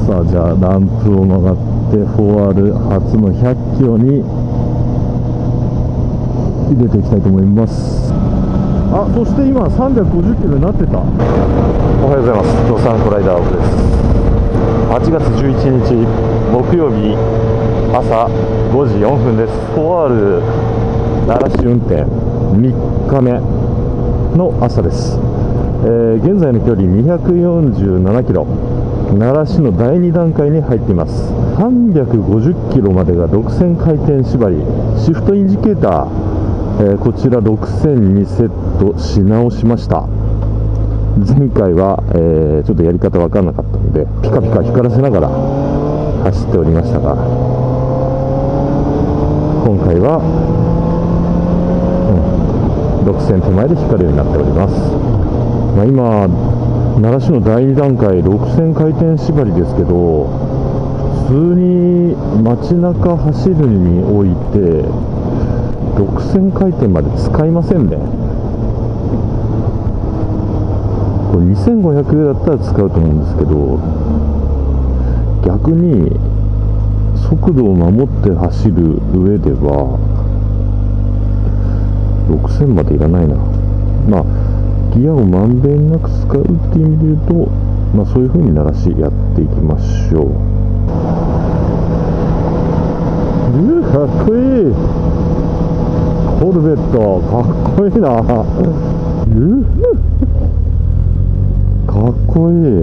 さあ、じゃあランプを曲がってフォワール初の100キロに入れていきたいと思います。あ、そして今350キロになってた。おはようございます。ドサンコライダーオフです。8月11日木曜日朝5時4分です。フォワール奈良市運転3日目の朝です。現在の距離247キロ、奈良市の第2段階に入っています。350キロまでが独占回転縛り、シフトインジケーター、こちら6000にセットし直しました。前回は、ちょっとやり方分からなかったのでピカピカ光らせながら走っておりましたが、今回は、6000手前で光るようになっております。今奈良市の第2段階6000回転縛りですけど、普通に街中走るにおいて6000回転まで使いませんね。これ2500だったら使うと思うんですけど、逆に速度を守って走る上では6000までいらないな。ギアをまんべんなく使うっていう意味で言うと、そういう風に鳴らしやっていきましょう。かっこいい。コルベットかっこいいな。かっこいい。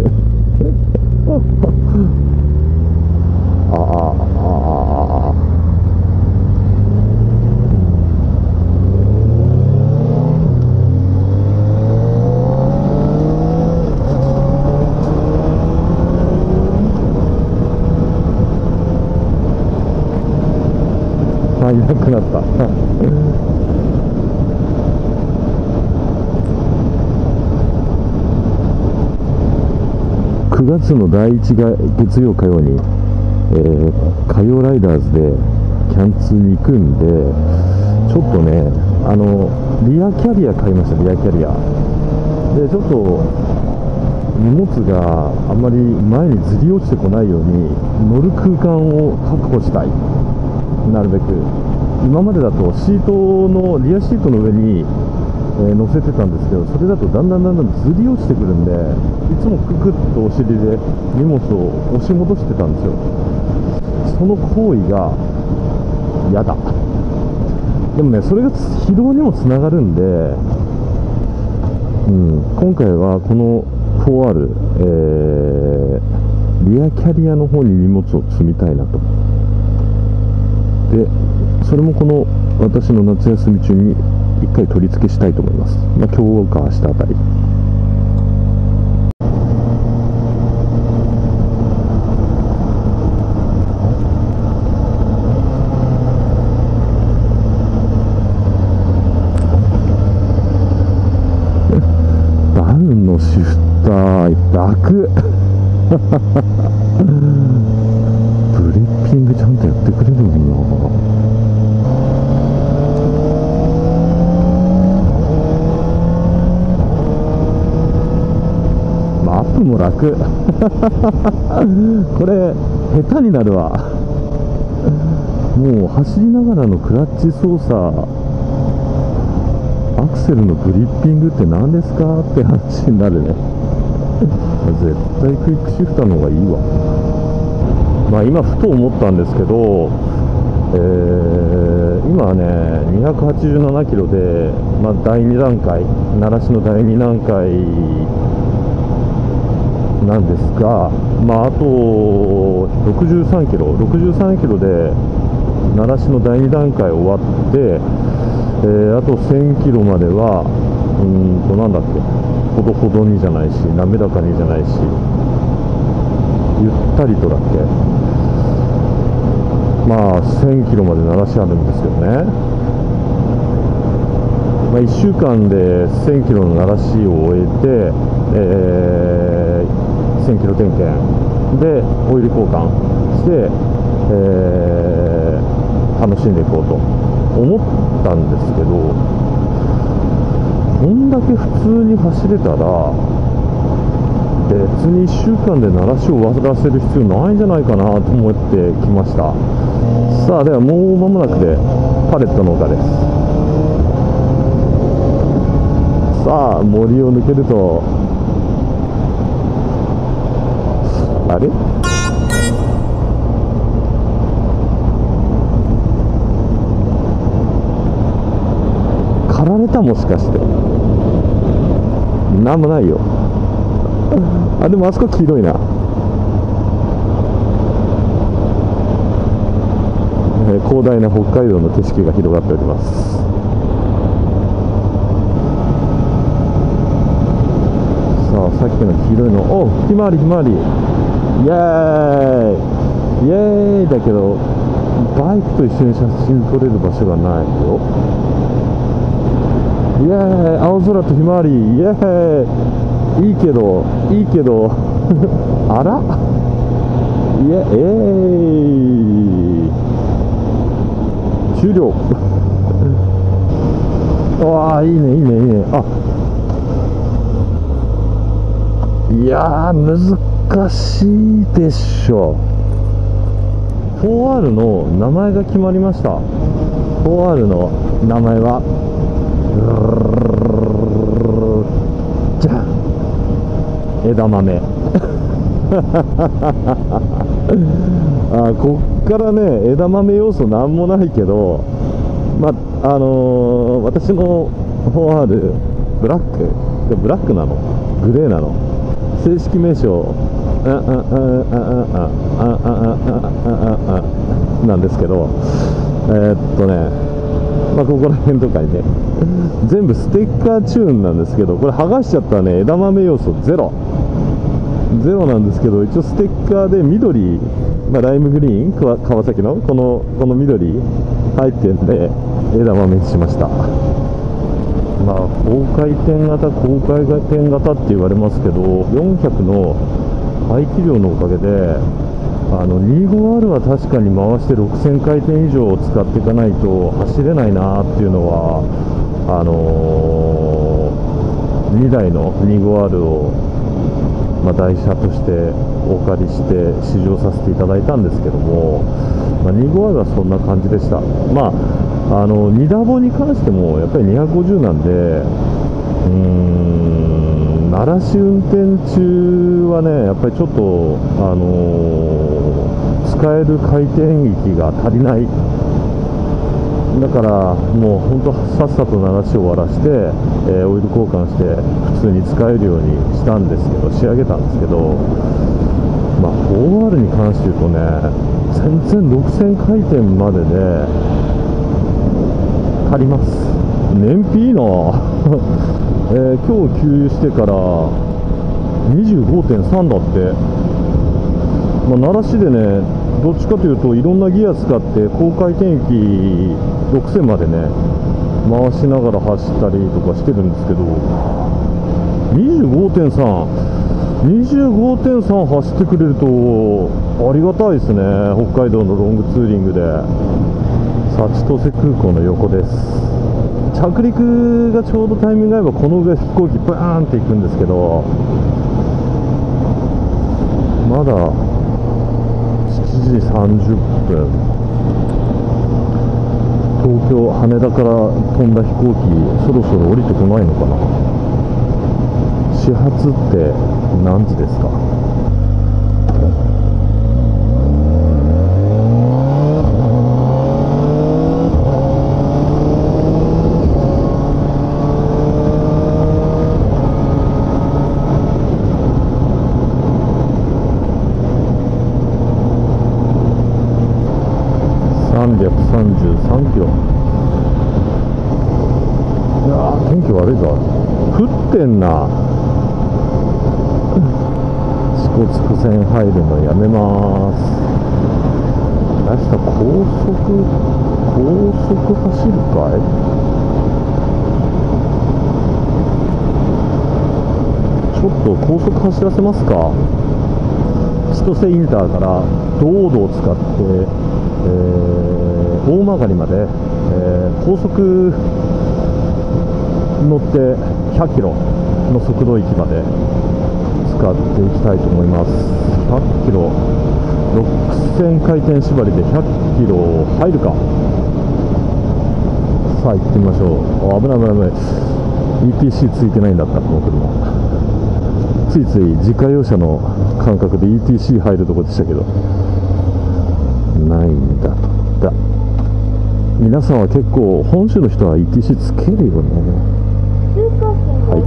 いなくなった9月の第1が月曜火曜に、火曜ライダーズでキャンツに行くんで、ちょっとねリアキャリア買いました。リアキャリアでちょっと荷物があんまり前にずり落ちてこないように乗る空間を確保したい。なるべく今までだとシートのリアシートの上に、乗せてたんですけど、それだとだんだんずり落ちてくるんで、いつもククッとお尻で荷物を押し戻してたんですよ。その行為が嫌だ。でもね、それが疲労にもつながるんで、今回はこのフォワール、リアキャリアの方に荷物を積みたいなと。でそれもこの私の夏休み中に1回取り付けしたいと思います。今日か明日あたり。バンのシフター楽ブリッピングちゃんとやってくれるもんな。アップも楽これ下手になるわ。もう走りながらのクラッチ操作、アクセルのグリッピングって何ですかって話になるね絶対クイックシフターの方がいいわ。今ふと思ったんですけど、今ね287キロで、第2段階奈良市の第2段階なんですが、あと63キロで奈良市の第2段階終わって、あと1000キロまではなんだっけ、ほどほどにじゃないし滑らかにじゃないしゆったりとだっけ、1000キロまで鳴らしあるんですよね。1週間で1000キロの鳴らしを終えて、1000キロ点検でオイル交換して、楽しんでいこうと思ったんですけど、こんだけ普通に走れたら別に1週間で鳴らしを終わらせる必要ないんじゃないかなと思ってきました。さあ、ではもう間もなくでパレットの丘です。さあ、森を抜けると、あれ、狩られた、もしかして。なんもないよ。あ、でもあそこ黄色いな。広大な北海道の景色が広がっております。さあ、さっきの黄色いの、お、ひまわりひまわり、イエーイイエーイだけど、バイクと一緒に写真撮れる場所がないよ。イエーイ、青空とひまわり、イエーイ、いいけどあら、イエーイ、終了。わあ、いいねいいねいいね。あ、いやー、難しいでしょ。 4R の名前が決まりました。 4R の名前はじゃん、枝豆あ、こっからね、枝豆要素なんもないけど、まあ、私の 4R ブラックなの、グレーなの、正式名称なんですけど、まあ、ここら辺とかにね、全部ステッカーチューンなんですけど、これ剥がしちゃったらね、枝豆要素ゼロなんですけど、一応ステッカーで緑、まあ、ライムグリーン、川崎のこの緑入ってんで、枝豆にしました。まあ、高回転型って言われますけど、400の排気量のおかげで、25R は確かに回して6000回転以上使っていかないと走れないなっていうのは、2台の 25R を、まあ、台車としてお借りして試乗させていただいたんですけども、まあ、25R はそんな感じでした。まあ、2ダボに関してもやっぱり250なんで、鳴らし運転中はね、やっぱりちょっと、使える回転域が足りない。だからもう本当さっさと鳴らしを終わらして、オイル交換して普通に使えるようにしたんですけど、仕上げたんですけど、まあ 4R に関して言うとね、全然6000回転までで足ります。燃費いいな今日給油してから 25.3 だって。まあ、鳴らしでね、どっちかというといろんなギア使って高回転域6000までね回しながら走ったりとかしてるんですけど、 25.3 走ってくれるとありがたいですね。北海道のロングツーリングで。さあ、千歳空港の横です。着陸がちょうどタイミング合えばこの上飛行機バーンって行くんですけど、まだ7時30分、東京羽田から飛んだ飛行機そろそろ降りてこないのかな。始発って何時ですか。333キロ。いやー、天気悪いぞ。降ってんな。支笏湖線入るのやめます。明日高速走るかい。ちょっと高速走らせますか。千歳インターから道路を使って、大曲まで、高速乗って100キロの速度域まで使っていきたいと思います。100キロ6000回転縛りで100キロ入るか。さあ行ってみましょう。危ない危ない危ない。 ETC ついてないんだった、この車。ついつい自家用車の感覚で ETC 入るとこでしたけど、ないんだった。皆さんは結構本州の人は ETC つけるよね。はい、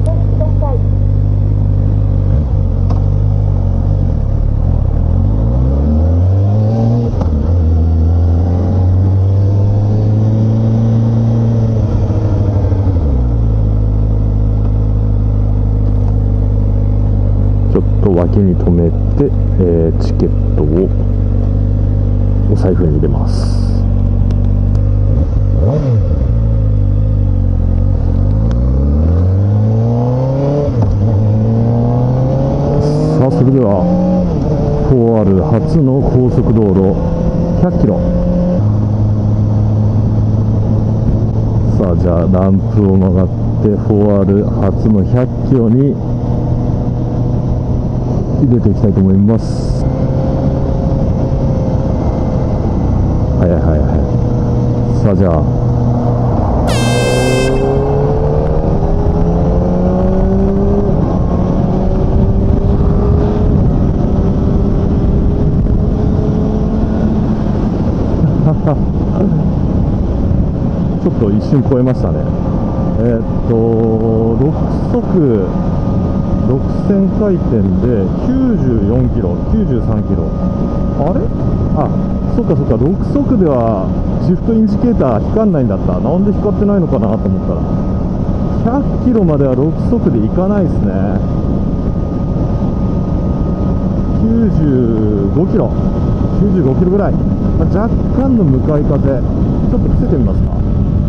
脇に止めて、チケットをお財布に入れます。さあ、それでは 4R 初の高速道路100キロ。さあ、じゃあランプを曲がって 4R 初の100キロに入れていきたいと思います。はいはいはい。さあ、じゃあちょっと一瞬超えましたね。6速6000回転で94キロ、93キロ。あれ？あ、そっかそっか、6速ではシフトインジケーター光んないんだった。なんで光ってないのかなと思ったら、100キロまでは6速でいかないですね。95キロ、95キロぐらい。若干の向かい風、ちょっと伏せてみますか。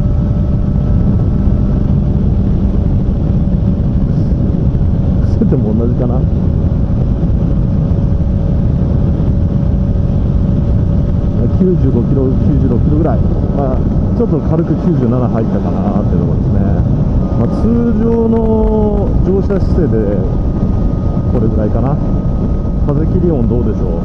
でも同じかな。95キロ、96キロぐらい、ちょっと軽く97入ったかなっていうところですね。通常の乗車姿勢でこれぐらいかな。風切り音どうでしょう。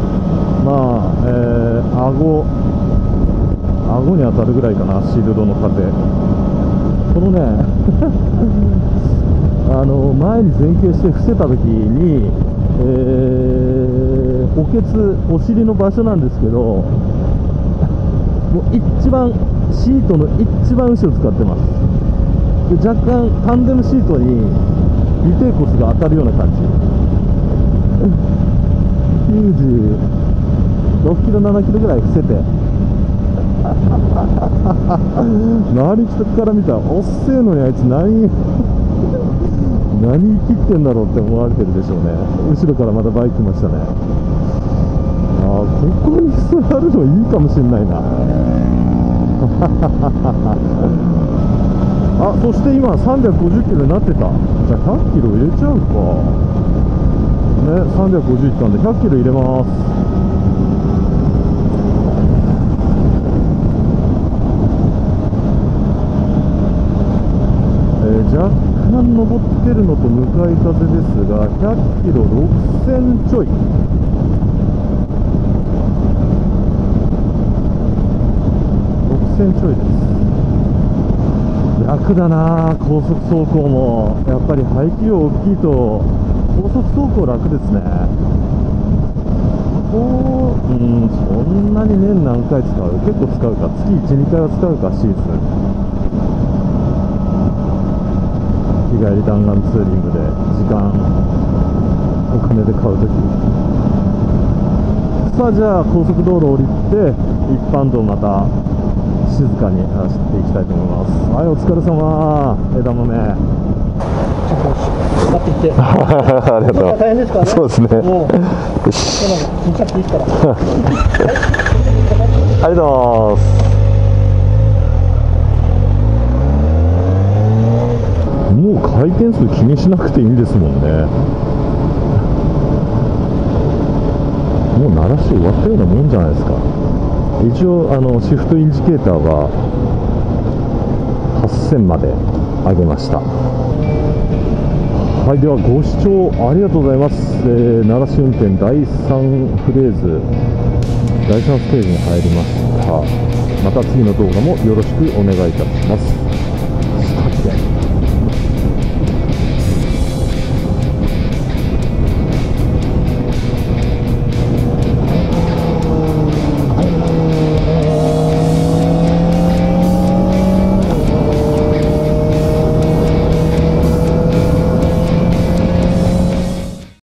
顎に当たるぐらいかな、シールドの風。このね前に前傾して伏せた時に、お尻の場所なんですけど、もう一番シートの一番後ろ使ってます。で、若干タンデムシートに尾てい骨が当たるような感じ。96キロ7キロぐらい伏せて周りから見たらおっせえのにあいつ何切ってんだろうって思われてるでしょうね。後ろからまたバイク来ましたね。ここに座るのいいかもしれないなそして今350キロになってた。じゃあ100キロ入れちゃうかね。350いったんで100キロ入れます。若干登ってるのと向かい風ですが、100キロ6000ちょい。6000ちょいです。楽だな、高速走行も。やっぱり排気量大きいと高速走行楽ですね。そんなに年何回使う？結構使うか。月1、2回は使うか、シーズン。日帰り弾丸ツーリングで時間お金で買うとき。さあ、じゃあ高速道路降りて一般道また静かに走っていきたいと思います。はい、お疲れ様。枝豆ちょっと買ってきてありがとう。大変ですからね。そうですね。よし、見ちゃっていいからありがとうございます。もう回転数気にしなくていいんですもんね。もう鳴らして終わったようなもんじゃないですか。一応シフトインジケーターは8000まで上げました。 はい、ではご視聴ありがとうございます。鳴らし運転第3フレーズ、第3ステージに入りました。また次の動画もよろしくお願いいたします。